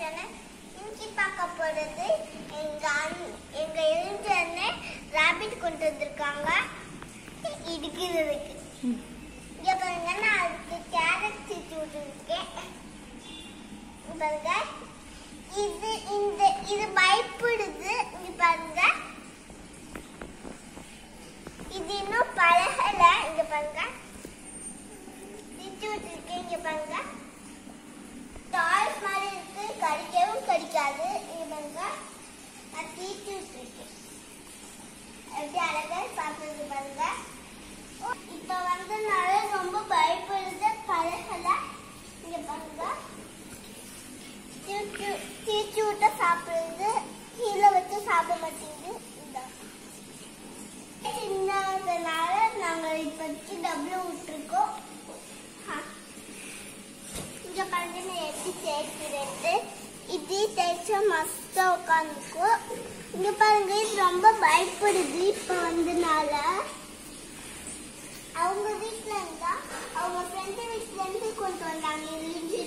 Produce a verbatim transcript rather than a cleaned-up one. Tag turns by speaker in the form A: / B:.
A: Channel. இன்னைக்கு பார்க்க போறது எங்க எங்க எழுஞ்சன்னு ராபிட் கொண்டு வந்திருக்காங்க. இதுக்கு இருக்கு இங்க பாருங்க, நான் அதுக்கு கேரட் சீச்சு விட்டுருக்கேன். பாருங்க, இது இந்த இது பயப்படுது. இங்க பாருங்க, இது இன்னும் பழகல. இங்க பாருங்க, சீச்சு விட்டுருக்கேன். இங்க பாருங்க, டாய்ஸ் மாதிரி இருக்கு, கடிக்கவும் கடிக்காது. இங்க பாருங்க, நான் சீச்சு விட்டுருக்கேன். எப்படி அழகா சாப்பிடுறது பாருங்க. இப்ப வந்து நான் ரொம்ப பயப்படுது, பழகல. இங்க பாருங்க, சீச்சு விட்ட சாப்பிடுறது, கீழே வச்சு சாப்பிட மாட்டேங்குது. சின்னதுனால நாங்க இப்போதைக்கு டபுள் விட்டுருக்கோம். இங்க பாருங்க, நான் எப்படி தேய்க்கிறேன். இது தேய்ச்சா மஸ்தா உட்காந்துக்கும். இங்க பாருங்க, இது ரொம்ப பயப்படுது. இப்ப வந்தனால அவங்க வீட்டுல இருந்தா அவங்க ஃப்ரெண்டு வீட்டுல இருந்து கொண்டு வந்தாங்க.